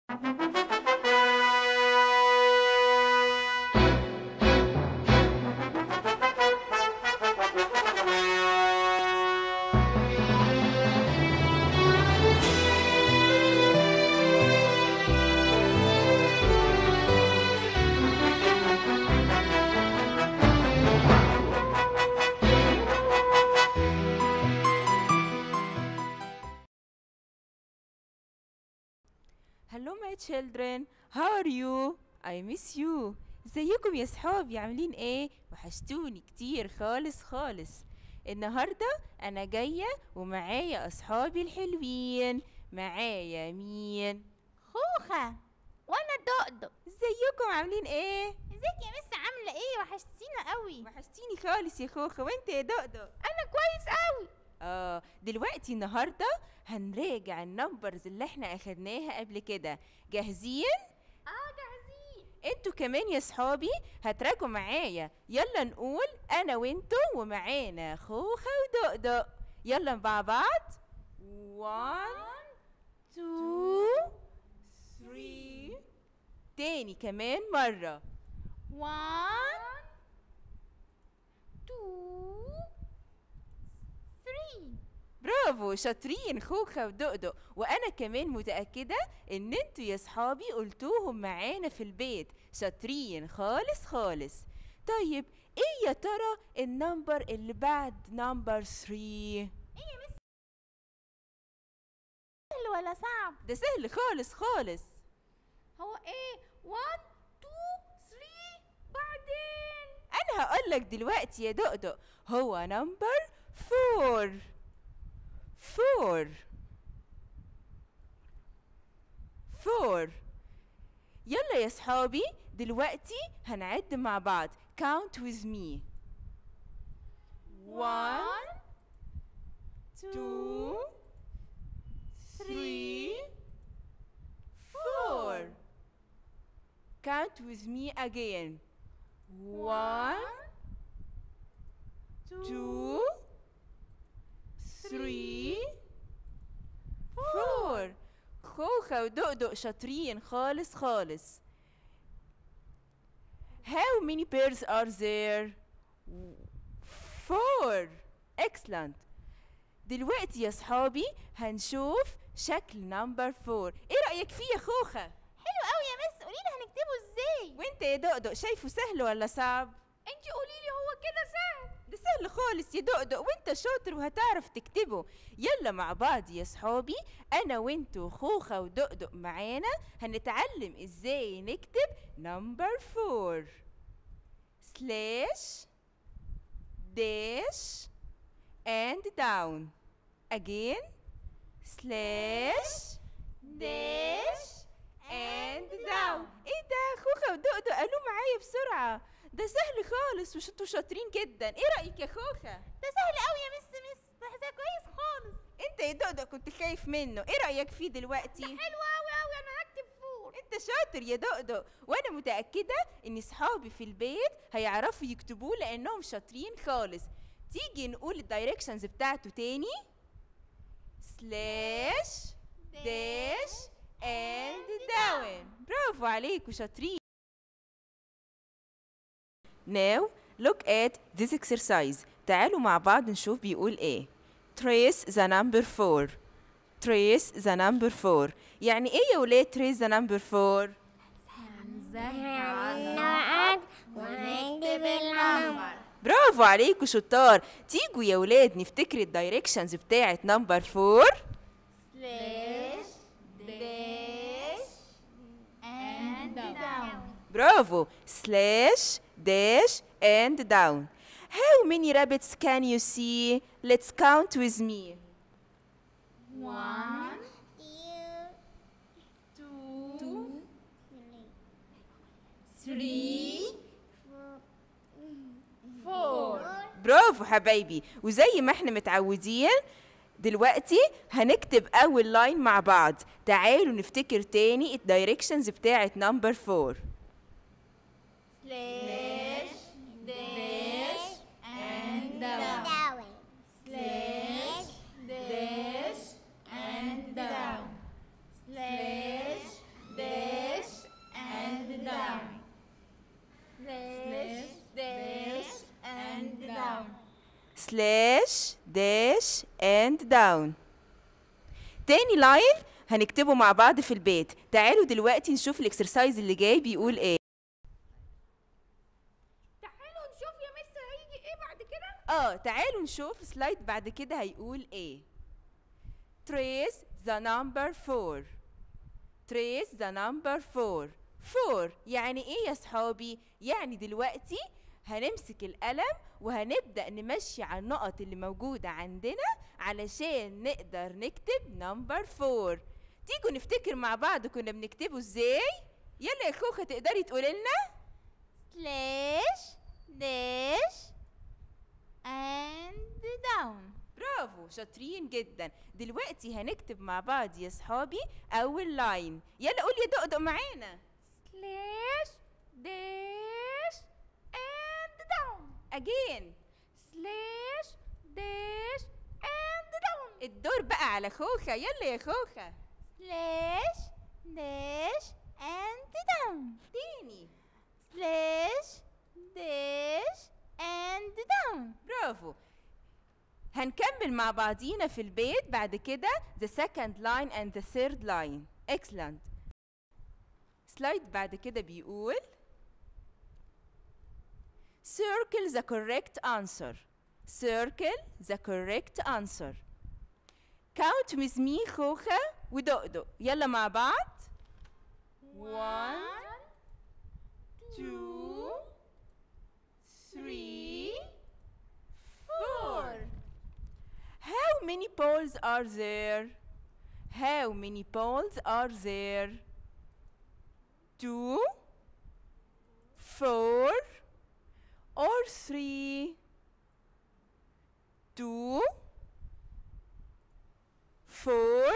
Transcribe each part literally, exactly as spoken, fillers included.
Hello my children, how are you? I miss you. ازيكم يا صحابي، عاملين ايه؟ وحشتوني كتير خالص خالص. النهارده انا جايه ومعايا اصحابي الحلوين. معايا مين؟ خوخة وانا دقدق. ازيكم عاملين ايه؟ ازيك يا مس، عامله ايه؟ وحشتينا قوي. وحشتيني خالص يا خوخه، وانت يا دقدق؟ انا كويس قوي. اه دلوقتي النهارده هنراجع النمبرز اللي احنا اخدناها قبل كده. جاهزين؟ اه جاهزين. انتوا كمان يا صحابي هتراجعوا معايا. يلا نقول انا وانتوا ومعانا خوخه ودقدق. يلا مع بعض. one two three. تاني كمان مره. one two three. برافو، شاطرين خوخة ودقدق. وانا كمان متأكدة ان انتوا يا صحابي قلتوهم معانا في البيت. شاطرين خالص خالص. طيب ايه يا ترى النمبر اللي بعد نمبر ثري؟ ايه يا مس؟ سهل ولا صعب؟ ده سهل خالص خالص. هو ايه؟ one two three بعدين؟ انا هقولك دلوقتي يا دقدق. هو نمبر فور. فور فور. يلا يا صحابي دلوقتي هنعد مع بعض. count with me. one two three four. count with me again. one two three four. خوخة ودقدق شاطرين خالص خالص. How many pairs are there? Four. Excellent. دلوقتي يا صحابي هنشوف شكل نمبر فور. ايه رأيك فيه يا خوخة؟ حلو قوي يا مس، قوليلي هنكتبه ازاي؟ وانت يا دقدق شايفه سهل ولا صعب؟ انتي قوليلي، هو كده سهل؟ ده سهل خالص يا دقدق، وانت شاطر وهتعرف تكتبه. يلا مع بعض يا صحابي، انا وانتوا خوخة ودقدق معانا هنتعلم ازاي نكتب نمبر فور. سلاش داش and down. again slash dash and down. ايه ده؟ خوخة ودقدق قالوا معايا بسرعة. ده سهل خالص وانتوا شاطرين جدا. ايه رأيك يا خوخة؟ ده سهل قوي يا مس. مس ده ده كويس خالص. انت يا دقدق كنت خايف منه. ايه رأيك فيه دلوقتي؟ ده حلو قوي قوي، انا هكتب فور. انت شاطر يا دقدق، وانا متأكدة ان صحابي في البيت هيعرفوا يكتبوه لانهم شاطرين خالص. تيجي نقول الدايركشنز بتاعته تاني. سلاش داش and down. برافو عليكوا شاطرين. Now look at this exercise. تعالوا مع بعض نشوف بيقول ايه. Trace the number four. Trace the number four. يعني ايه يا ولاد trace the number four؟ هنزهق ونكتب النمبر. برافو عليكوا شطار. تيجوا يا ولاد نفتكر الدايركشنز بتاعت نمبر فور. سلاش داش and down. برافو. سلاش داش and down. How many rabbits can you see? Let's count with me. one Two. three four. برافو حبايبي. وزي ما احنا متعودين دلوقتي هنكتب اول لاين مع بعض. تعالوا نفتكر تاني الدايركشنز بتاعت نمبر فور. سلاش داش and down. سلاش داش and down. سلاش slash dash and down. تاني لاين هنكتبه مع بعض في البيت. تعالوا دلوقتي نشوف الاكسرسايز اللي جاي بيقول ايه. تعالوا نشوف يا مس هيجي ايه بعد كده. اه تعالوا نشوف سلايد بعد كده هيقول ايه. trace the number four. trace the number four. four يعني ايه يا صحابي؟ يعني دلوقتي هنمسك القلم وهنبدأ نمشي على النقط اللي موجودة عندنا علشان نقدر نكتب نمبر فور. تيجوا نفتكر مع بعض كنا بنكتبه ازاي؟ يلا يا خوخة تقدري تقولي لنا؟ سلاش داش اند داون. برافو شاطرين جدا. دلوقتي هنكتب مع بعض يا صحابي أول لاين. يلا قول يا دقدق معانا. سلاش داش اند داون. again. سلاش داش اند داون. الدور بقى على خوخة. يلا يا خوخة. سلاش داش اند داون. تاني. سلاش داش اند داون. برافو. هنكمل مع بعضينا في البيت بعد كده the second line and the third line. excellent. سلايد بعد كده بيقول circle the correct answer. circle the correct answer. count with me خوخة ودقدق. يلا مع بعض. one two three four. How many balls are there? How many balls are there? Two, four, or three? Two, four,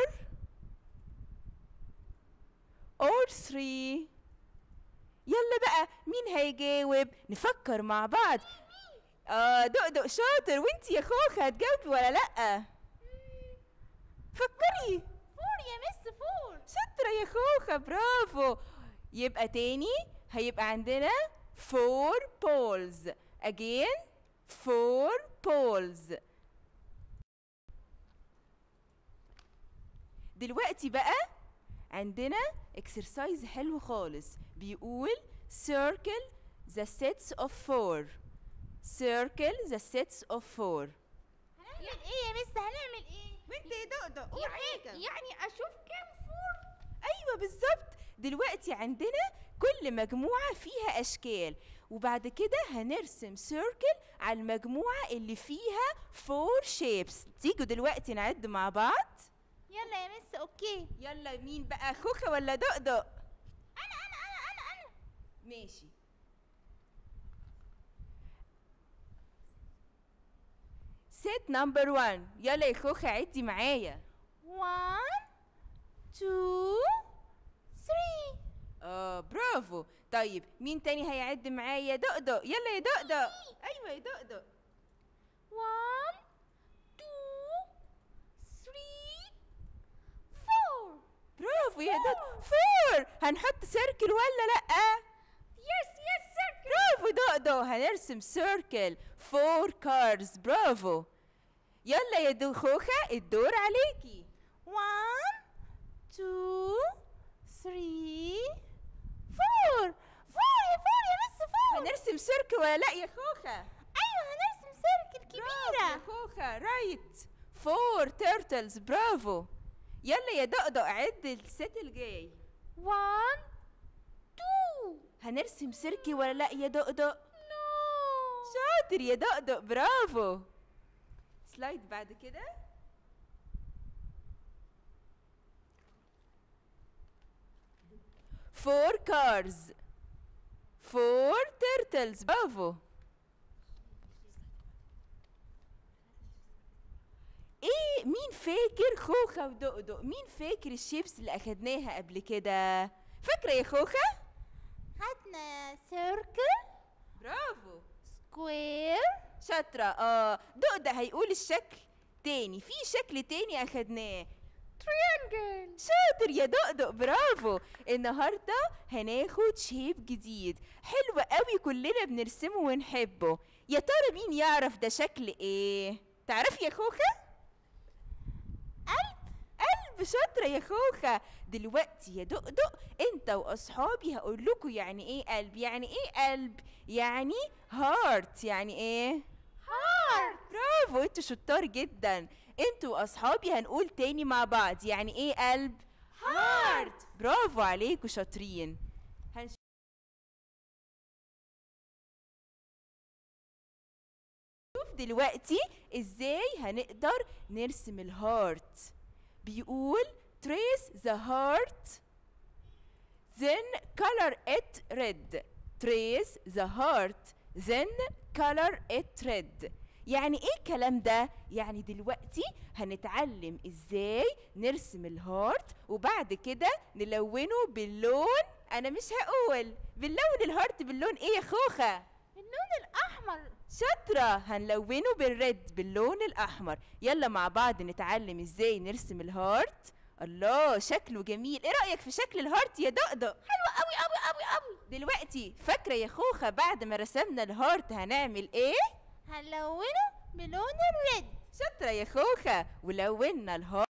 or three. يلا بقى مين هيجاوب؟ نفكر مع بعض. اه دقدق شاطر. وانتي يا خوخة هتجاوبي ولا لأ؟ فكري. فور يا مس فور. شاطرة يا خوخة برافو. يبقى تاني هيبقى عندنا four balls. again four balls. دلوقتي بقى عندنا exercise حلو خالص بيقول circle the sets of four. circle the sets of four. هنعمل ايه يا مس؟ هنعمل ايه؟ وانت يا دقدق قول حاجة. يعني اشوف كام فور؟ ايوه بالظبط. دلوقتي عندنا كل مجموعة فيها اشكال وبعد كده هنرسم سيركل على المجموعة اللي فيها four shapes. تيجوا دلوقتي نعد مع بعض. يلا يا مس. اوكي. يلا مين بقى خوخة ولا دقدق؟ انا انا انا انا انا ماشي. set number one. يلا يا خوخة عدي معايا. one two three. اه برافو. طيب مين تاني هيعد معايا؟ دقدق. يلا يا دقدق. ايوه يا دقدق. one two three four. برافو يا دقدق. فور. هنحط سيركل ولا لأ؟ يس يس سيركل. برافو دقدق. هنرسم سيركل فور كارز. برافو. يلا يا دو خوخة الدور عليكي. one two three four. فور يا فور يا مس فور. هنرسم سيركل ولا لأ يا خوخة؟ ايوه هنرسم سيركل كبيرة. يا خوخة رايت. فور تيرتلز. برافو. يلا يا دقدق عد الست الجاي. one two. هنرسم سيركل ولا لأ يا دقدق؟ no. شاطر يا دقدق برافو. سلايد بعد كده. four cars. four turtles. برافو. ايه مين فاكر خوخة ودقدق؟ مين فاكر الشيبس اللي اخدناها قبل كده؟ فاكرة يا خوخة؟ خدنا سيركل. برافو. سكوير. شاطرة. اه دقدق هيقول الشكل تاني. في شكل تاني اخدناه. تريانجل. شاطر يا دقدق برافو. النهارده هناخد شيب جديد حلو قوي كلنا بنرسمه ونحبه. يا ترى مين يعرف ده شكل ايه؟ تعرفي يا خوخة؟ قلب. قلب، شاطرة يا خوخة. دلوقتي يا دقدق انت واصحابي هقول لكم يعني ايه قلب. يعني ايه قلب؟ يعني هارت. يعني ايه؟ هارت. برافو، انتوا شطار جدا. انتوا واصحابي هنقول تاني مع بعض يعني ايه قلب؟ هارت. برافو عليكم، شاطرين. هنشوف دلوقتي ازاي هنقدر نرسم الهارت. بيقول trace the heart then color it red. trace the heart then color it red. يعني ايه الكلام ده؟ يعني دلوقتي هنتعلم ازاي نرسم الهارت وبعد كده نلونه باللون. انا مش هقول باللون الهارت باللون ايه يا خوخة؟ اللون الاحمر. شاطرة، هنلونه بالريد باللون الأحمر. يلا مع بعض نتعلم ازاي نرسم الهارت. الله شكله جميل. ايه رأيك في شكل الهارت يا دقدق؟ حلو قوي قوي قوي قوي. دلوقتي فاكرة يا خوخة بعد ما رسمنا الهارت هنعمل ايه؟ هنلونه بلون الريد. شاطرة يا خوخة، ولونا الهارت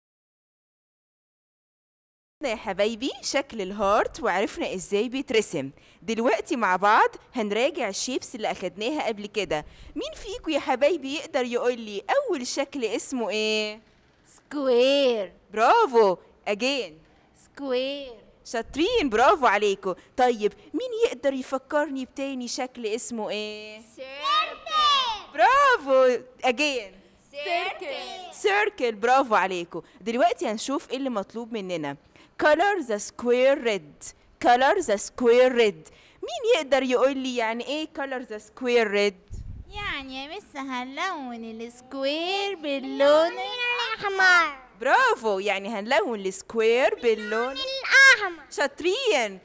يا حبايبي شكل الهارت وعرفنا ازاي بيترسم. دلوقتي مع بعض هنراجع الشيبس اللي اخدناها قبل كده. مين فيكم يا حبايبي يقدر يقول لي اول شكل اسمه ايه؟ سكوير. برافو. اجين. سكوير. شاطرين، برافو عليكم. طيب مين يقدر يفكرني بتاني شكل اسمه ايه؟ سيركل. برافو. اجين. سيركل. سيركل. برافو عليكم. دلوقتي هنشوف ايه اللي مطلوب مننا. color the square red. color the square red. مين يقدر يقول لي يعني ايه color the square red؟ يعني يا مس هنلون السكوير باللون الاحمر. برافو، يعني هنلون السكوير باللون الاحمر. شاطرين.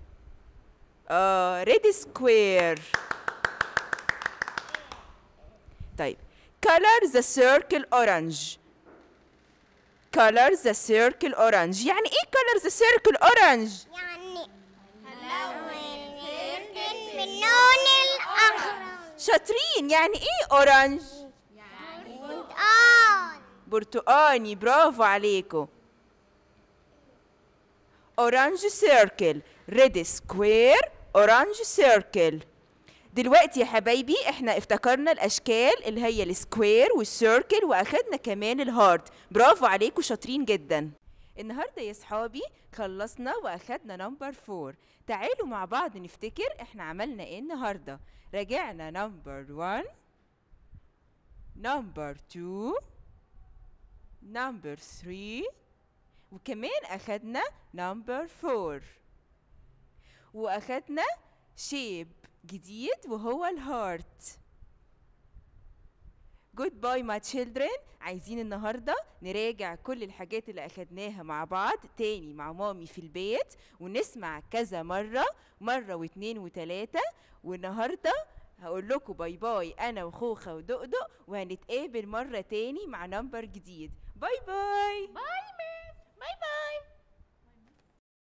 اه ريد سكوير. طيب color the circle orange. color the circle orange. يعني ايه color the circle orange؟ يعني هنلون السيركل باللون الاحمر. شاطرين. يعني ايه اورانج؟ يعني برتقال. برتقاني. برافو عليكم. اورانج سيركل، ريد سكوير، اورانج سيركل. دلوقتي يا حبايبي احنا افتكرنا الاشكال اللي هي السكوير والسيركل واخدنا كمان الهارت. برافو عليكم، شاطرين جدا. النهارده يا صحابي خلصنا واخدنا نمبر فور. تعالوا مع بعض نفتكر احنا عملنا ايه النهارده. راجعنا نمبر واحد، نمبر اتنين، نمبر تلاتة، وكمان اخدنا نمبر فور، واخدنا شيب جديد وهو الهارت. جود باي ماي تشيلدرن. عايزين النهارده نراجع كل الحاجات اللي اخدناها مع بعض تاني مع مامي في البيت ونسمع كذا مره، مره واتنين وتلاته. والنهارده هقول لكم باي باي انا وخوخه ودقدق، وهنتقابل مره تاني مع نمبر جديد. باي باي. باي مس. باي باي.